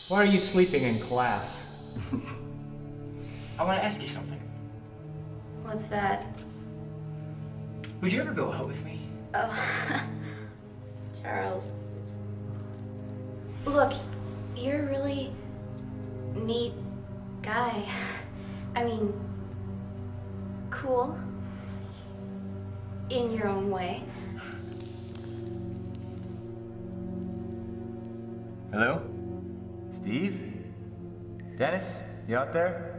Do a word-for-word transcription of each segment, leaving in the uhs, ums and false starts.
Why are you sleeping in class? I want to ask you something. What's that? Would you ever go out with me? Oh, Charles. Look, you're a really neat guy. I mean, cool. In your own way. Hello? Steve? Dennis? You out there?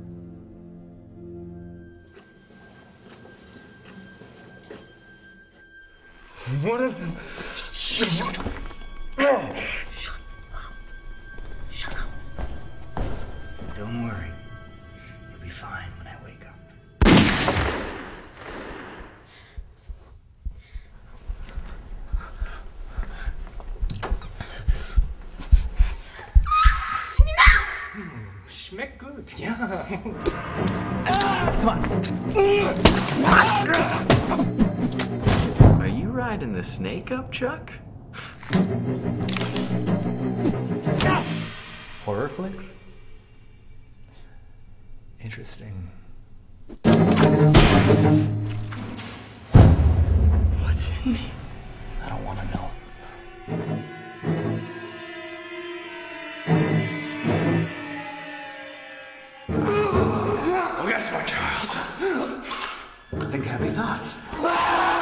One of them. Shut up. Shut up. Shut up. Don't worry. You'll be fine when I wake up. Schmeckt gut, ja. Come on. Are you riding the snake up, Chuck? Horror flicks? Interesting. What's in me? I don't want to know. Well, guess what, Charles? Think happy thoughts.